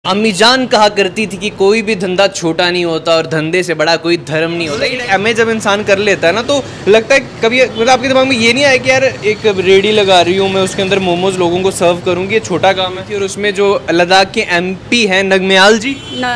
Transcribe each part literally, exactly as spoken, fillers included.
अम्मी जान कहा करती थी कि कोई भी धंधा छोटा नहीं होता और धंधे से बड़ा कोई धर्म नहीं होता। एम ए जब इंसान कर लेता है ना तो लगता है कभी मतलब आपके दिमाग में ये नहीं आया कि यार एक रेडी लगा रही हूँ मैं, उसके अंदर मोमोज लोगों को सर्व करूँगी, ये छोटा काम है। और उसमें जो लद्दाख के एम पी हैं नगम्याल जी,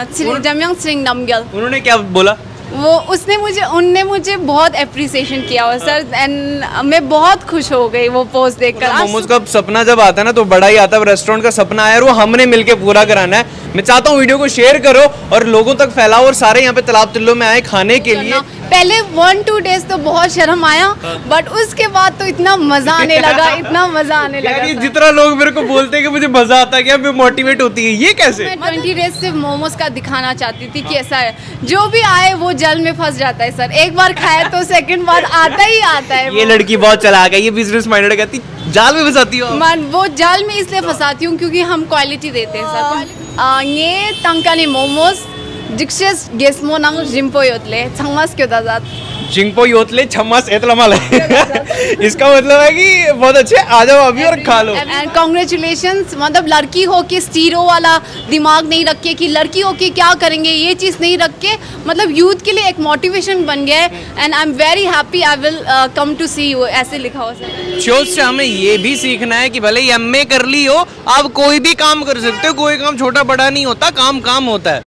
उन्होंने क्या बोला, वो उसने मुझे उनने मुझे बहुत अप्रिसिएशन किया हुआ सर, एंड मैं बहुत खुश हो गई वो पोस्ट देखकर। मोमोज का सपना जब आता है ना तो बड़ा ही आता है, रेस्टोरेंट का सपना आया और वो हमने मिलके पूरा कराना है। मैं चाहता हूँ वीडियो को शेयर करो और लोगों तक फैलाओ और सारे यहाँ पे तालाब तिल्लो में आए खाने के लिए। पहले वन टू डेज तो बहुत शर्म आया, बट उसके बाद तो इतना मजा आने लगा, इतना मजा आने लगा। ये जितना लोग मेरे को बोलते हैं कि मुझे मजा आता है, क्या मैं मोटिवेट होती है, ये कैसे? मैं ट्वेंटी डेज सिर्फ मोमोज का दिखाना चाहती थी कि ऐसा है, जो भी आए वो जल में फंस जाता है सर। एक बार खाए तो सेकंड बार आता ही आता है। ये लड़की बहुत चलाक है, ये बिजनेस माइंडेड कहती जाल में फंसाती हो। मन वो जाल में इसलिए फंसाती हूँ क्योंकि हम क्वालिटी देते हैं सर। ये तंकानी मोमोज जिक्सेस गेस्मो नाम जिम्पो योतले छम्मास क्यों दादात जिंगपो योतले छम्मास एतला इसका मतलब है कि बहुत अच्छे, आ जाओ अभी और खा लो। एंड कांग्रेचुलेशंस, मतलब लड़की हो के स्टीरो वाला दिमाग नहीं रख के कि लड़की हो के क्या करेंगे, ये चीज़ नहीं रख के मतलब यूथ के लिए एक मोटिवेशन बन गया है। And I am very happy, I will come to see you, ऐसे लिखा हो सर। शोज से हमें ये भी सीखना है कि भले ही एम ए कर ली हो, आप कोई भी काम कर सकते हो, कोई काम छोटा बड़ा नहीं होता, काम काम होता है।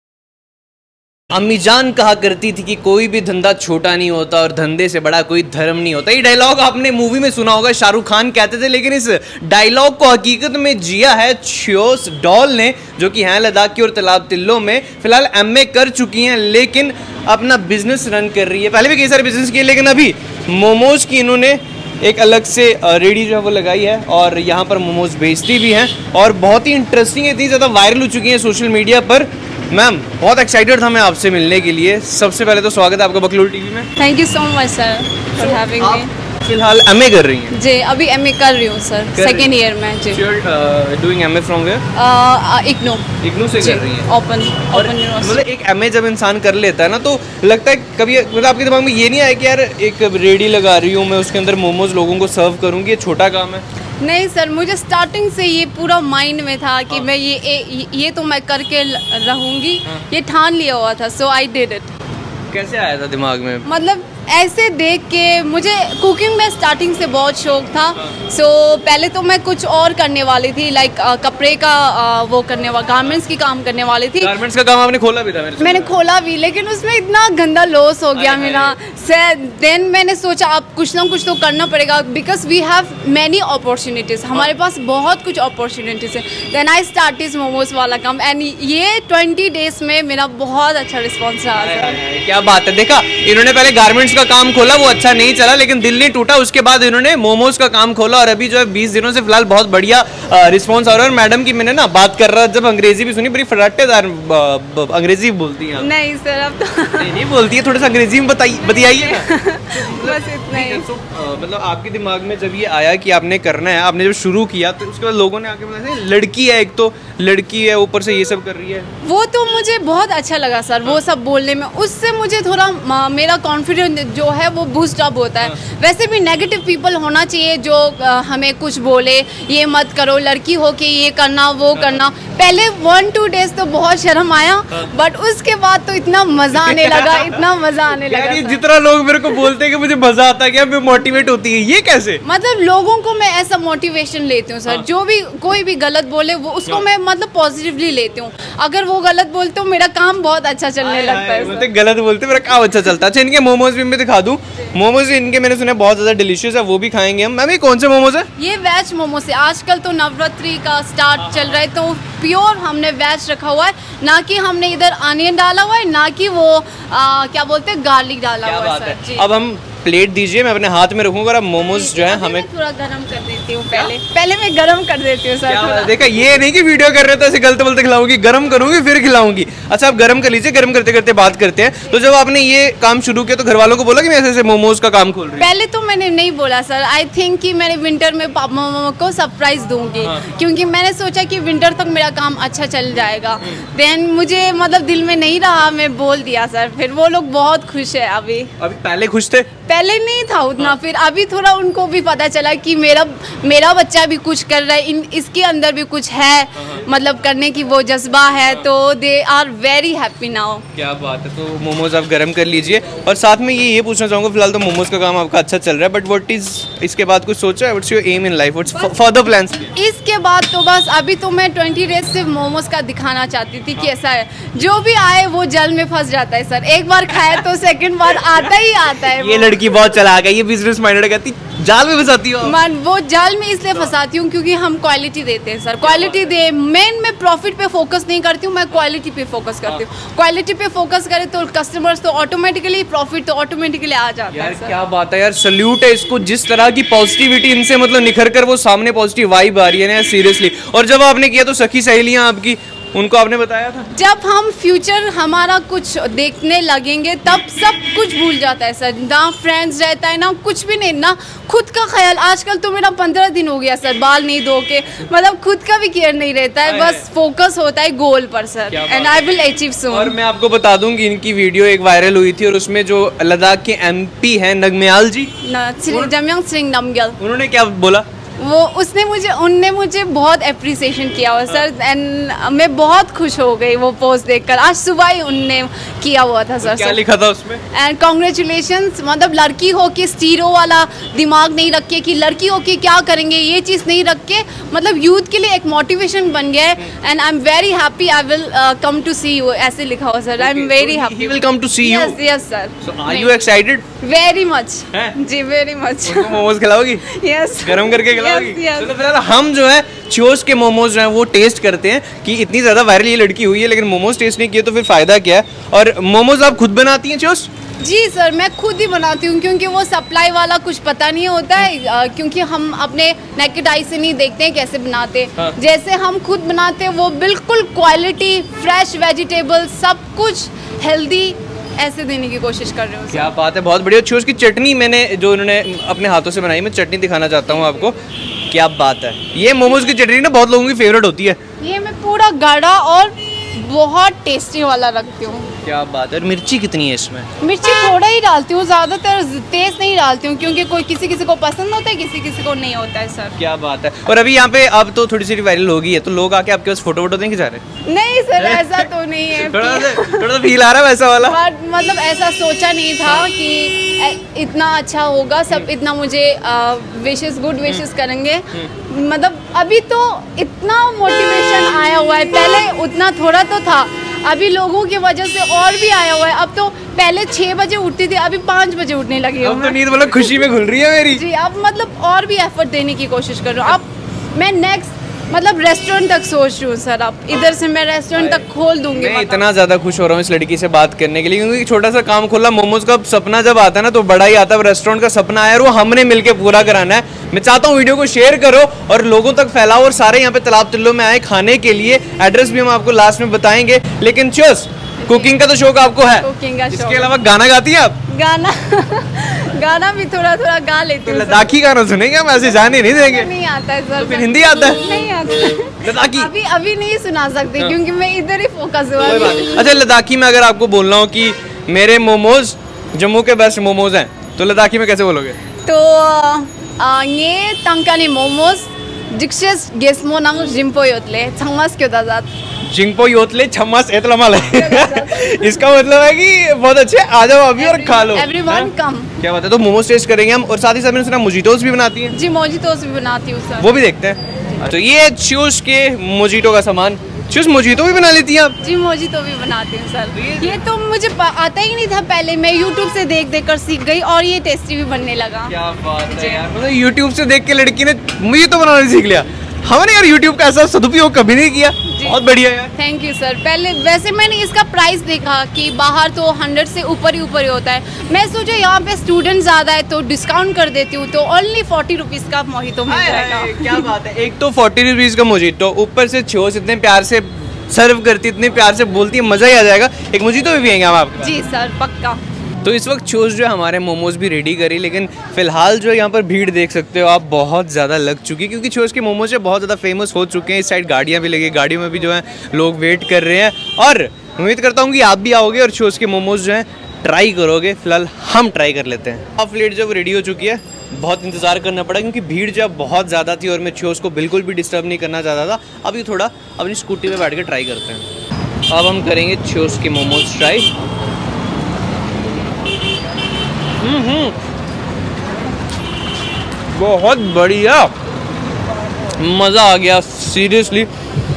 अम्मी जान कहा करती थी कि कोई भी धंधा छोटा नहीं होता और धंधे से बड़ा कोई धर्म नहीं होता। ये डायलॉग आपने मूवी में सुना होगा, शाहरुख खान कहते थे, लेकिन इस डायलॉग को हकीकत में जिया है छियोस डॉल ने, जो कि हैं लद्दाख की और तालाब तिल्लो में फिलहाल एम ए कर चुकी हैं, लेकिन अपना बिजनेस रन कर रही है। पहले भी कई सारे बिजनेस किए, लेकिन अभी मोमोज की इन्होंने एक अलग से रेडी जो है वो लगाई है और यहाँ पर मोमोज बेचती भी हैं और बहुत ही इंटरेस्टिंग, इतनी ज़्यादा वायरल हो चुकी हैं सोशल मीडिया पर। मैम बहुत एक्साइटेड था मैं आपसे मिलने के लिए। सबसे पहले तो स्वागत है आपका बकलोल टीवी में। Thank you so much sir for having me. फिलहाल एमए कर रही हैं? जी अभी एमए कर रही हूँ सर, सेकेंड ईयर में। जी doing MA from where? IGNOU. IGNOU से कर रही हैं? Open open university. मतलब एक एमए जब इंसान कर लेता है ना तो लगता है कभी मतलब आपके दिमाग में ये नहीं आया कि यार एक रेडी लगा रही हूँ मैं, उसके अंदर मोमोज लोगों को सर्व करूँगी, ये छोटा काम है? नहीं सर, मुझे स्टार्टिंग से ये पूरा माइंड में था कि मैं ये ये, ये तो मैं करके रहूँगी, ये ठान लिया हुआ था। So I did it. कैसे आया था दिमाग में? मतलब ऐसे देख के मुझे कुकिंग में स्टार्टिंग से बहुत शौक था। सो so, पहले तो मैं कुछ और करने वाली थी, लाइक कपड़े का आ, वो करने वाला गारमेंट्स की काम करने वाली थी। गारमेंट्स का काम आपने खोला भी था? मेरे मैंने खोला भी, लेकिन उसमें इतना गंदा लॉस हो गया मेरा। देन मैंने सोचा अब कुछ ना कुछ तो करना पड़ेगा, because we have many opportunities, हमारे पास बहुत कुछ अपॉर्चुनिटीज़ है। देन आई स्टार्ट इस मोमोज वाला काम एंड ये ट्वेंटी डेज में मेरा बहुत अच्छा रिस्पॉन्स रहा। क्या बात है। देखा, इन्होंने पहले गारमेंट्स का काम खोला, वो अच्छा नहीं चला, लेकिन दिल नहीं टूटा, उसके बाद इन्होंने मोमोज का काम खोला और अभी जो है बीस दिनों से फिलहाल बहुत बढ़िया रिस्पांस आ रहा है। और मैडम की मैंने ना बात कर रहा जब अंग्रेजी भी सुनी, बड़ी फटाटेदार अंग्रेजी बोलती हैं। नहीं सर अब तो नहीं, नहीं बोलती है, थोड़ा सा अंग्रेजी में बताइए बस इतना ही। तो मतलब आपके दिमाग में जब ये आया कि आपने करना है, आपने जब शुरू किया तो उसके बाद लोगों ने आके बोला लड़की है, एक तो लड़की है, ऊपर से ये सब कर रही है, वो तो मुझे बहुत अच्छा लगा सर वो सब बोलने में। उससे मुझे थोड़ा मेरा कॉन्फिडेंस जो है वो बूस्ट अप होता है। वैसे भी नेगेटिव पीपल होना चाहिए जो हमें कुछ बोले, ये मत करो, लड़की हो के ये करना वो करना। पहले वन टू डेज तो बहुत शर्म आया, बट उसके बाद तो इतना मजा आने लगा, इतना मजा आने लगा। ये जितना लोग मेरे को बोलते हैं कि मुझे मजा आता है, क्या मैं मोटिवेट होती है, ये कैसे? मतलब लोगों को मैं ऐसा मोटिवेशन लेती हूँ सर, जो भी कोई भी गलत बोले वो उसको मैं मतलब पॉजिटिवली लेती हूँ। अगर वो गलत बोलते हो मेरा काम बहुत अच्छा चलने लगता है। गलत बोलते मेरा काम अच्छा चलता है। अच्छा, इनके मोमोज भी मैं दिखा दूं। मोमोज इनके मैंने सुने बहुत ज्यादा डिलीशियस है, वो भी खाएंगे हम। मैम ये कौन से मोमोज है? ये वेज मोमोज है। आजकल तो नवरात्रि का स्टार्ट चल रहा है, तो प्योर हमने वेज रखा हुआ है, ना कि हमने इधर अनियन डाला हुआ है, ना कि वो आ, क्या बोलते हैं गार्लिक डाला हुआ है सर। जी। अब हम प्लेट दीजिए, मैं अपने हाथ में रखूंगा और अब मोमोज जो है हमें थोड़ा गरम कर देती हूँ। पहले पहले मैं गरम कर देती हूँ सर। देखा, ये नहीं कि वीडियो कर रहे तो ऐसे गलत बलते खिलाऊंगी, गरम करूंगी फिर खिलाऊंगी। अच्छा, आप गरम कर लीजिए, गरम करते करते बात करते हैं। तो जब आपने ये काम शुरू किया तो घर वालों को बोला कि मैं ऐसे ऐसे मोमोज का काम खोल रही हूं? पहले तो मैंने नहीं बोला सर। आई थिंक कि मैंने विंटर में पापा मामा को सरप्राइज दूंगी, क्योंकि मैंने सोचा कि विंटर तक मेरा काम अच्छा चल जाएगा। देन मुझे मतलब दिल में नहीं रहा, मैं बोल दिया सर। फिर वो लोग बहुत खुश है। अभी अभी पहले खुश थे? पहले नहीं था उतना, फिर अभी थोड़ा उनको भी पता चला कि मेरा मेरा बच्चा भी कुछ कर रहा है, इन इसके अंदर भी कुछ है, मतलब करने की वो जज्बा है, तो they are very happy now. क्या बात है। तो मोमोज आप गर्म कर लीजिए, और साथ में ये ये पूछना चाहूँगा, फिलहाल तो मोमोज का काम आपका अच्छा चल रहा है, बट व्हाट इज इसके बाद कुछ सोचा है? What's your aim in life, what's further plans? इसके बाद तो बस अभी तो मैं ट्वेंटी डेज सिर्फ मोमोज का दिखाना चाहती थी कि ऐसा है, जो भी आए वो जल में फंस जाता है सर, एक बार खाए तो सेकंड बार आता ही आता है। ये लड़की बहुत चालाक है, ये बिजनेस माइंडेड कहती, जाल में फंसाती हो मन वो जाल में इसलिए फंसाती हूँ क्योंकि हम क्वालिटी देते हैं सर, क्वालिटी दे, मेन मैं प्रॉफिट पे फोकस नहीं करती हूँ, मैं क्वालिटी पे फोकस करती हूँ। क्वालिटी पे फोकस करे तो कस्टमर्स तो ऑटोमेटिकली, प्रॉफिट तो ऑटोमेटिकली आ जाता यार है सर। क्या बात है यार, सल्यूट है इसको, जिस तरह की पॉजिटिविटी इनसे मतलब निखर कर वो सामने पॉजिटिव वाइब आ रही है ना, सीरियसली। और जब आपने किया तो सखी सहेलियां आपकी, उनको आपने बताया था? जब हम फ्यूचर हमारा कुछ देखने लगेंगे तब सब कुछ भूल जाता है सर, ना फ्रेंड्स रहता है ना कुछ भी नहीं, ना खुद का ख्याल। आजकल तो मेरा पंद्रह दिन हो गया सर बाल नहीं धो के, मतलब खुद का भी केयर नहीं रहता है, बस फोकस होता है गोल पर sir, and I will achieve soon. और मैं आपको बता दूं कि इनकी वीडियो एक वायरल हुई थी, और उसमें जो लद्दाख के एमपी हैं नगम्याल जी, जमयंग सिंह नमग्याल, उन्होंने क्या बोला? वो उसने मुझे उनने मुझे बहुत अप्रिसिएशन किया हुआ सर, एंड मैं बहुत खुश हो गई वो पोस्ट देखकर। आज सुबह ही उनने किया हुआ था सर। क्या लिखा था उसमें? एंड कॉन्ग्रेचुलेशंस, मतलब लड़की हो के स्टीरो वाला दिमाग नहीं रख के कि लड़की हो के क्या करेंगे, ये चीज़ नहीं रख के, मतलब यूथ के लिए एक मोटिवेशन बन गया है, and I am very happy, I will come to see you, ऐसे लिखा हुआ sir. I am very happy, he will come to see you. Yes yes sir. So are you excited? Very much जी, very much. Momos खिलाओगी? Yes, गरम करके खिलाओगी? Yes, yes. तो फिलहाल हम जो है चियोस के मोमोज जो है वो टेस्ट करते हैं कि इतनी ज़्यादा वायरल ये लड़की हुई है, लेकिन मोमोज टेस्ट नहीं किए तो फिर फ़ायदा क्या है। और मोमोज आप खुद बनाती हैं चियोस? जी सर, मैं खुद ही बनाती हूँ, क्योंकि वो सप्लाई वाला कुछ पता नहीं होता है, क्योंकि हम अपने नेकेड आई से नहीं देखते हैं कैसे बनाते। हाँ। जैसे हम खुद बनाते हैं वो बिल्कुल क्वालिटी, फ्रेश वेजिटेबल, सब कुछ हेल्दी ऐसे देने की कोशिश कर रहे हो। क्या बात है, बहुत बढ़िया। चियोस की चटनी मैंने जो उन्होंने अपने हाथों से बनाई, मैं चटनी दिखाना चाहता हूँ आपको। क्या बात है, ये मोमोज की चटनी ना बहुत लोगों की फेवरेट होती है। ये मैं पूरा गाढ़ा और बहुत टेस्टी वाला रखती हूँ। क्या बात है। और मिर्ची कितनी है इसमें? मिर्ची थोड़ा ही डालती हूँ, ज़्यादातर तेज नहीं डालती हूँ, क्योंकि कोई किसी किसी को पसंद होता है, किसी किसी को नहीं होता है सर। क्या बात है। और अभी यहाँ पे अब तो थोड़ी सी वायरल हो गई है, तो लोग आके आपके पास फोटो वोटो देंगे जा रहे? नहीं सर, ऐसा तो नहीं है। थोड़ा सा थोड़ा सा फील आ रहा है वैसा वाला? बट मतलब ऐसा सोचा नहीं था कि इतना अच्छा होगा, सब इतना मुझे विशेस गुड विशेस करेंगे। मतलब अभी तो इतना मोटिवेशन आया हुआ है, पहले उतना थोड़ा तो था, अभी लोगों की वजह से और भी आया हुआ है। अब तो पहले छः बजे उठती थी, अभी पाँच बजे उठने लगी हूँ। अब तो नींद मतलब खुशी में घुल रही है मेरी। जी, अब मतलब और भी एफर्ट देने की कोशिश कर रहा हूँ। अब मैं नेक्स्ट मतलब रेस्टोरेंट तक सोच रही हूँ सर, अब इधर से मैं रेस्टोरेंट तक खोल दूंगी। मैं इतना ज़्यादा खुश हो रहा हूँ इस लड़की से बात करने के लिए, क्योंकि छोटा सा काम खोला, मोमोज का सपना जब आता है ना तो बड़ा ही आता है। रेस्टोरेंट का सपना आया और वो हमने मिलके पूरा कराना है। मैं चाहता हूँ वीडियो को शेयर करो और लोगों तक फैलाओ, और सारे यहाँ पे तालाब तिल्लो में आए खाने के लिए। एड्रेस भी हम आपको लास्ट में बताएंगे। लेकिन चियोस, कुकिंग का तो शौक आपको है, कुकिंग का शौक। इसके अलावा गाना गाती है आप? गाना गाना भी थोड़ा थोड़ा गा लेती हूँ। लद्दाखी गाना सुनेंगे हम, ऐसे जाने नहीं देंगे। नहीं आता है सर। तो फिर हिंदी आता है? नहीं आता। लद्दाखी अभी अभी नहीं सुना सकती, क्योंकि मैं इधर ही फोकस हुआ। अच्छा, लद्दाखी में अगर आपको बोलना हो कि मेरे मोमोज जम्मू के बेस्ट मोमोज हैं, तो लद्दाखी में कैसे बोलोगे? तो ये तंकानी मोमोज जिक्सेस गेस्मो नाम जिम्पो योतले छमस क्यों दादात जिंगपो योतले छम्मस एतला माल इसका मतलब है कि बहुत अच्छे, आ जाओ अभी और खा लो। एवरीवन कम। क्या बात है। तो मोमोज टेस्ट करेंगे हम, और साथ ही साथ मैंने सुना मोजिटोस भी बनाती हैं। जी, मोजिटोस भी बनाती हूँ सर, वो भी देखते हैं। तो ये चियोस के मोजिटो का सामान। चियोस मोजिटो भी बना लेती हैं आप? जी, मोजिटो भी बनाती हूँ सर। ये तो मुझे आता ही नहीं था पहले, मैं यूट्यूब से देख देख कर सीख गई और ये टेस्टी भी बनने लगा। क्या बात है यार, मतलब यूट्यूब से देख के लड़की ने मोजिटो बनाना सीख लिया। हमने यार यूट्यूब का ऐसा सदुपयोग कभी नहीं किया। बहुत बढ़िया यार, थैंक यू सर। पहले वैसे मैंने इसका प्राइस देखा कि बाहर तो हंड्रेड से ऊपर ही ऊपर ही होता है। मैं सोचा यहाँ पे स्टूडेंट ज़्यादा है तो डिस्काउंट कर देती हूँ, तो ओनली फोर्टी रुपीज़ का मोहितो मिल जाएगा। क्या बात है। एक तो फोर्टी रुपीज़ का मोजिटो, ऊपर से चियोस इतने प्यार से सर्व करती, इतने प्यार से बोलती है, मज़ा ही आ जाएगा। एक मोजिटो भी पिएंगे हम आपको? जी सर, पक्का। तो इस वक्त चियोस जो है हमारे मोमोज भी रेडी करी, लेकिन फिलहाल जो यहाँ पर भीड़ देख सकते हो आप बहुत ज़्यादा लग चुकी है, क्योंकि चियोस के मोमोज जो बहुत ज़्यादा फेमस हो चुके हैं। इस साइड गाड़ियाँ भी लगी, गाड़ियों में भी जो है लोग वेट कर रहे हैं, और उम्मीद करता हूँ कि आप भी आओगे और चियोस के मोमोज जो हैं ट्राई करोगे, फिलहाल हम ट्राई कर लेते हैं। हाफ प्लेट जब रेडी हो चुकी है, बहुत इंतज़ार करना पड़ा क्योंकि भीड़ जब बहुत ज़्यादा थी और मैं छोस को बिल्कुल भी डिस्टर्ब नहीं करना चाहता था। अभी थोड़ा अपनी स्कूटी पे बैठ के ट्राई करते हैं। अब हम करेंगे छोस के मोमोज ट्राई। हम्म बहुत बढ़िया, मज़ा आ गया सीरियसली।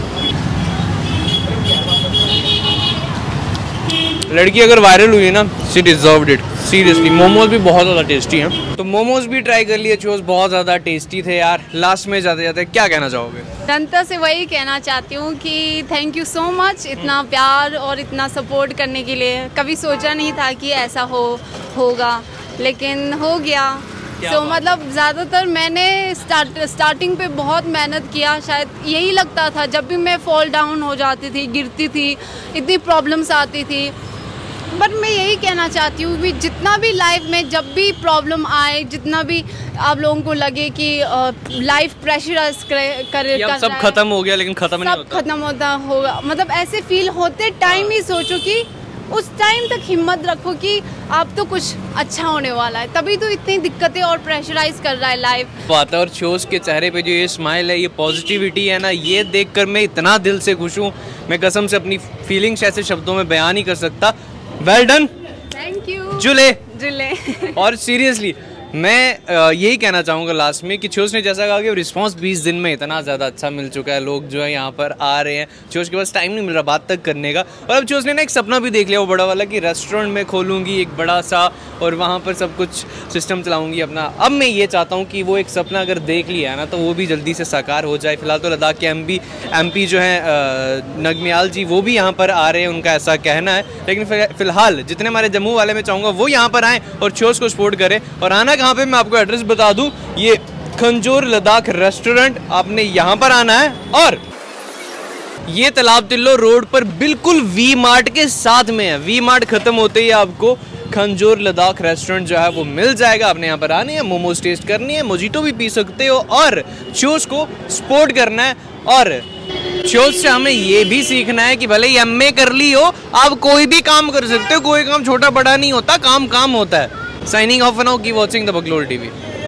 लड़की अगर वायरल हुई है ना, she deserved it seriously. Momos भी बहुत ज़्यादा टेस्टी हैं, तो मोमोज भी ट्राई कर लिए। चोज बहुत ज़्यादा टेस्टी थे यार। लास्ट में जाते जाते क्या कहना चाहोगे? जनता से वही कहना चाहती हूँ कि थैंक यू सो मच, इतना प्यार और इतना सपोर्ट करने के लिए। कभी सोचा नहीं था कि ऐसा हो होगा, लेकिन हो गया। तो so, मतलब ज़्यादातर मैंने स्टार्ट स्टार्टिंग पे बहुत मेहनत किया। शायद यही लगता था, जब भी मैं फॉल डाउन हो जाती थी, गिरती थी, इतनी प्रॉब्लम्स आती थी। बट मैं यही कहना चाहती हूँ कि जितना भी लाइफ में जब भी प्रॉब्लम आए, जितना भी आप लोगों को लगे कि लाइफ प्रेशराइज करे कर सब खत्म हो गया, लेकिन खत्म नहीं होता, खत्म होता होगा, मतलब ऐसे फील होते टाइम ही सोचो कि उस टाइम तक हिम्मत रखो कि आप तो कुछ अच्छा होने वाला है। तभी तो इतनी दिक्कतें और प्रेशराइज कर रहा है लाइफ। बात है। और छोस के चेहरे पे जो ये स्माइल है, ये पॉजिटिविटी है ना, ये देखकर मैं इतना दिल से खुश हूँ। मैं कसम से अपनी फीलिंग्स ऐसे शब्दों में बयान नहीं कर सकता। वेल डन, थैंक यू जुले जुले और सीरियसली मैं यही कहना चाहूँगा लास्ट में कि छोस ने जैसा कहा कि रिस्पांस बीस दिन में इतना ज़्यादा अच्छा मिल चुका है। लोग जो है यहाँ पर आ रहे हैं, छोस के पास टाइम नहीं मिल रहा बात तक करने का। और अब छोस ने ना एक सपना भी देख लिया वो बड़ा वाला कि रेस्टोरेंट में खोलूँगी एक बड़ा सा और वहाँ पर सब कुछ सिस्टम चलाऊँगी अपना। अब मैं ये चाहता हूँ कि वो एक सपना अगर देख लिया है ना, तो वो भी जल्दी से साकार हो जाए। फिलहाल तो लद्दाख के एम पी एम पी जो हैं नगमियाल जी, वो भी यहाँ पर आ रहे हैं, उनका ऐसा कहना है। लेकिन फिलहाल जितने हमारे जम्मू वाले मैं चाहूँगा वो यहाँ पर आएँ और छोस को सपोर्ट करें। और आना कहाँ पर, मैं आपको एड्रेस बता दूं, ये खंजोर लद्दाख रेस्टोरेंट, आपने यहां पर आना है। और ये तालाब तिल्लो रोड पर बिल्कुल वी मार्ट के साथ में है। वी मार्ट खत्म होते ही आपको खंजोर लद्दाख रेस्टोरेंट जो है वो मिल जाएगा। आपने यहाँ पर आने हैं, मोमोज टेस्ट करनी है, मोजिटो भी पी सकते हो और छोस को सपोर्ट करना है। और छोस से हमें ये भी सीखना है कि भले ही एम ए कर ली हो, आप कोई भी काम कर सकते हो। कोई काम छोटा बड़ा नहीं होता, काम काम होता है। Signing off now, keep watching the Baklol TV.